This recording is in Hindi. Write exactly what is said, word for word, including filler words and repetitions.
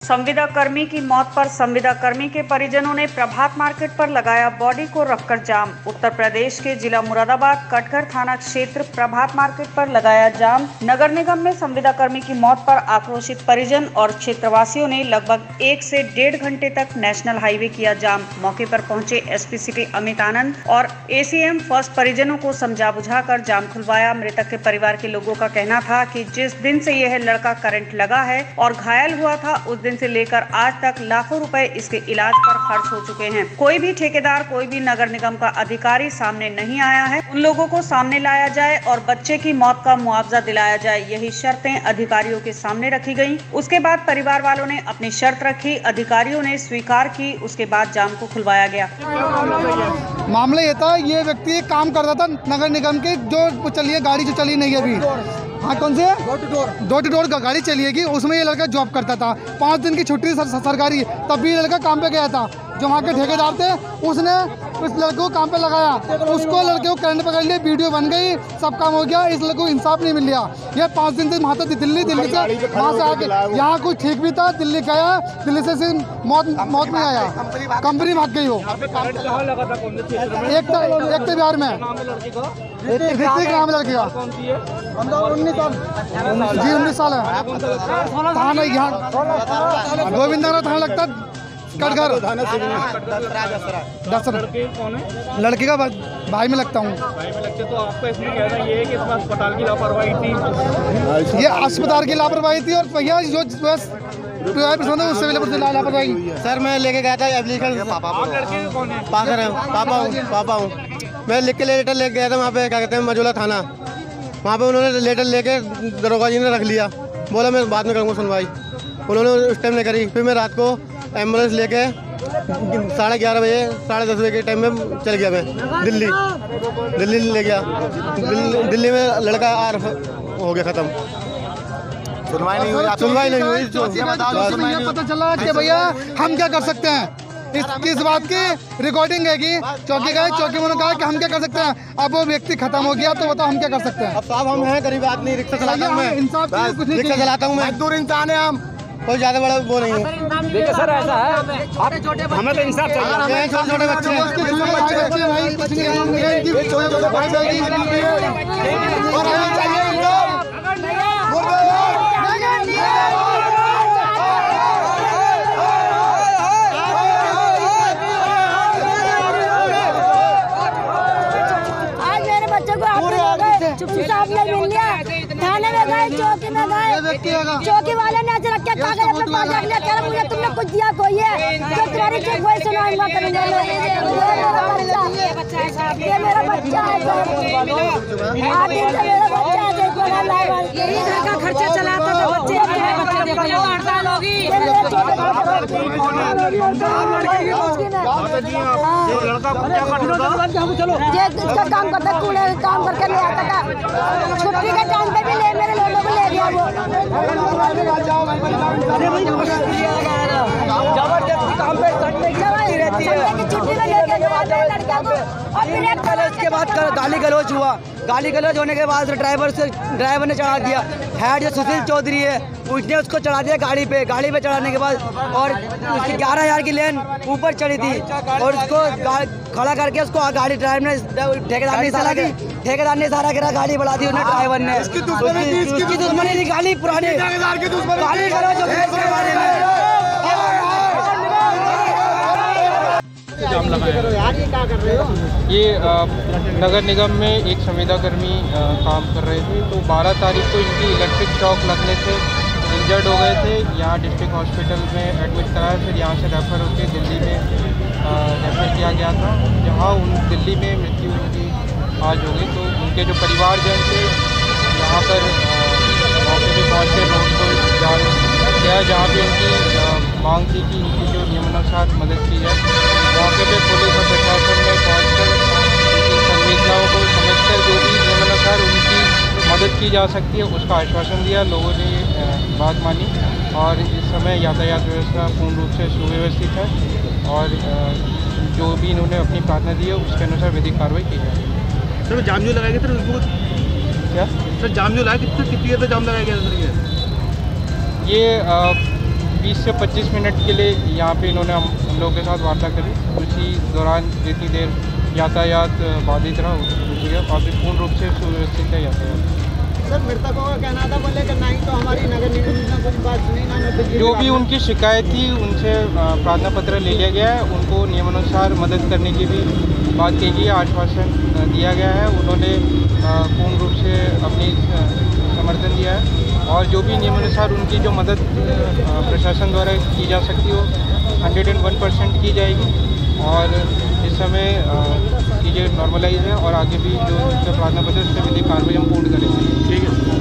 संविदा कर्मी की मौत पर संविदा कर्मी के परिजनों ने प्रभात मार्केट पर लगाया बॉडी को रखकर जाम। उत्तर प्रदेश के जिला मुरादाबाद कटघर थाना क्षेत्र प्रभात मार्केट पर लगाया जाम। नगर निगम में संविदा कर्मी की मौत पर आक्रोशित परिजन और क्षेत्रवासियों ने लगभग एक से डेढ़ घंटे तक नेशनल हाईवे किया जाम। मौके पर पहुंचे एसपी सिटी अमित आनंद और एसीएम फर्स्ट परिजनों को समझा बुझाकर जाम खुलवाया। मृतक के परिवार के लोगों का कहना था कि जिस दिन से यह लड़का करंट लगा है और घायल हुआ था, उस दिन से लेकर आज तक लाखों रुपए इसके इलाज पर खर्च हो चुके हैं। कोई भी ठेकेदार, कोई भी नगर निगम का अधिकारी सामने नहीं आया है। उन लोगों को सामने लाया जाए और बच्चे की मौत का मुआवजा दिलाया जाए, यही शर्तें अधिकारियों के सामने रखी गयी। उसके बाद परिवार वालों ने अपनी शर्त रखी, अधिकारियों ने स्वीकार की। उसके बाद जाम को खुलवाया गया। मामला ये था, ये व्यक्ति काम करता था नगर निगम के, जो चलिए गाड़ी जो चली नहीं है अभी। हाँ, कौन से door to door door to door गाड़ी चलिएगी, उसमें ये लड़का जॉब करता था। पाँच दिन की छुट्टी सर, सरकारी, तब भी ये लड़का काम पे गया था। जो वहाँ के ठेकेदार थे, उसने उस लड़के को काम पे लगाया, उसको लड़के को करंट पकड़ लिया, वीडियो बन गई, सब काम हो गया। इस लड़के को इंसाफ नहीं मिल रहा। ये पाँच दिन से वहाँ तक दिल्ली दिल्ली से वहाँ से आके यहाँ कुछ ठीक भी था, दिल्ली गया, दिल्ली से सिर्फ मौत मौत में आया, कंपनी भाग गई हो। एक एक बिहार में ऋतिक नाम लड़के का, उन्नीस साल जी उन्नीस साल है। थाना यहाँ गोविंदा थाना लगता कटघर। लड़के का भाई में लगता हूँ। तो आपका इसमें कहना ये है कि इसमें अस्पताल की लापरवाही थी। ये अस्पताल की लापरवाही थी और भैया जो उससे लापरवाही। सर मैं लेके गया था एप्लीकेशन। पाकर है, पापा हूँ पापा हूँ मैं लिख के लेटर लेके गया था वहाँ पे, क्या कहते हैं, मजूला थाना। वहाँ पे उन्होंने लेटर लेके दरोगा जी ने रख लिया, बोला मैं बाद में करूँगा सुनवाई। उन्होंने उस टाइम नहीं करी। फिर मैं रात को एम्बुलेंस लेके साढ़े ग्यारह बजे साढ़े दस बजे के टाइम में चल गया, मैं दिल्ली दिल्ली ले गया। दिल्ली, दिल्ली में लड़का आर हो गया ख़त्म। सुनवाई नहीं हुई सुनवाई नहीं हुई पता चला कि भैया हम क्या कर सकते हैं। इस किस बात की रिकॉर्डिंग है कि चौकी गए, चौकी में कहा कि हम क्या कर सकते हैं। अब वो व्यक्ति खत्म हो गया तो बताओ हम क्या कर सकते हैं। अब साहब हम हैं गरीब आदमी, रिक्शा चलाता हूँ मैं, रिक्शा चलाता हूँ मैं, मजदूर इंसान है हम, कोई ज़्यादा बड़ा वो नहीं है। देखिए सर, ऐसा है हमें तो इंसाफ चाहिए। छोटे छोटे बच्चे थाने में गए, चौकी में गए, चौकी वाले ने ऐसे रखे कागज अपने पास रख लिया, कह रहा मुझे तुमने कुछ दिया कोई है तो तुम्हारी चेक वही सुनाऊंगा करूंगा। ये मेरा बच्चा है, आठ दिन से मेरा बच्चा है, यही घर का खर्चा चलाता था। बच्चे हड़ताल होगी, इसका काम करता, कूड़े काम करके ले आता था। छुट्टी के टाइम पे भी ले मेरे लोगों को ले गया वो। जबरदस्ती काम पे करती रहती है। छुट्टी में लेके लड़कियों को, और फिर एक उसके बाद गाली गलौज हुआ। गाली गलौज होने के बाद ड्राइवर से ड्राइवर ने चढ़ा दिया। हेड जो सुशील चौधरी है उसने उसको चढ़ा दिया गाड़ी पे। गाड़ी पे चढ़ाने के बाद और उसकी ग्यारह हजार की लेन ऊपर चढ़ी थी और उसको खड़ा करके उसको गाड़ी ड्राइवर ने ठेकेदार ने इशारा ठेकेदार ने इशारा करा, गाड़ी बढ़ा दी उन्हें ड्राइवर ने। उसकी दुश्मनी थी, गाली पुरानी गाली गलौज के बारे में। जाम लगाया। ये आ, नगर निगम में एक संविदा कर्मी आ, काम कर रहे थे, तो बारह तारीख को इनकी इलेक्ट्रिक शॉक लगने से इंजर्ड हो गए थे। यहाँ डिस्ट्रिक्ट हॉस्पिटल में एडमिट कराया, फिर यहाँ से रेफ़र होकर दिल्ली में रेफ़र किया गया था, जहाँ उन दिल्ली में मृत्यु उनकी आज हो गई। तो उनके जो परिवारजन थे यहाँ पर मौके पर पहुँच के रोड को जान किया, जहाँ पर उनकी मांग थी कि इनकी जो नियमानुसार मदद की जाए। मौके पे पुलिस और प्रशासन ने पहुंचकर उनकी संवेदनाओं को समझकर जो भी नियमानुसार उनकी मदद की जा सकती है उसका आश्वासन दिया। लोगों ने बात मानी और इस समय यातायात व्यवस्था पूर्ण रूप से सुव्यवस्थित है और जो भी इन्होंने अपनी प्रार्थना दी है उसके अनुसार विधिक कार्रवाई की जाए। सर जाम जो लगाया गया था क्या सर जाम जो लगाया कितनी कितनी देर तक जाम लगाया गया सर? ये ये बीस से पच्चीस मिनट के लिए यहाँ पे इन्होंने हम हम लोगों के साथ वार्ता करी। उसी दौरान जितनी देर यातायात बाधित रहा उसी का काफ़ी पूर्ण रूप से सुव्यवस्थित है यातायात। सर मृतकों का कहना था बोले कि नहीं तो हमारी नगर निगम ने कुछ बात सुनी ना। जो भी उनकी शिकायत थी उनसे प्रार्थना पत्र ले लिया गया है। उनको नियमानुसार मदद करने की भी बात की गई है, आश्वासन दिया गया है। उन्होंने पूर्ण रूप से अपनी समर्थन दिया है और जो भी नियमानुसार उनकी जो मदद प्रशासन द्वारा की जा सकती हो हंड्रेड एंड वन परसेंट की जाएगी। और इस समय चीज़ें नॉर्मलाइज है और आगे भी जो प्रार्थना पत्र उस पर विधिक कार्रवाई हम पूर्ण करेंगे। ठीक है।